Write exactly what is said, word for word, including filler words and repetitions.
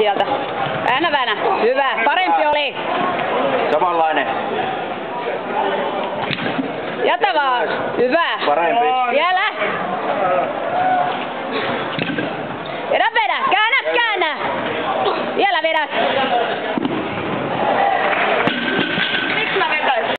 sieltä. Väännä, väännä. Hyvä. Parempi oli. Samanlainen. Jätä vaan. Hyvä. Parempi. Vielä.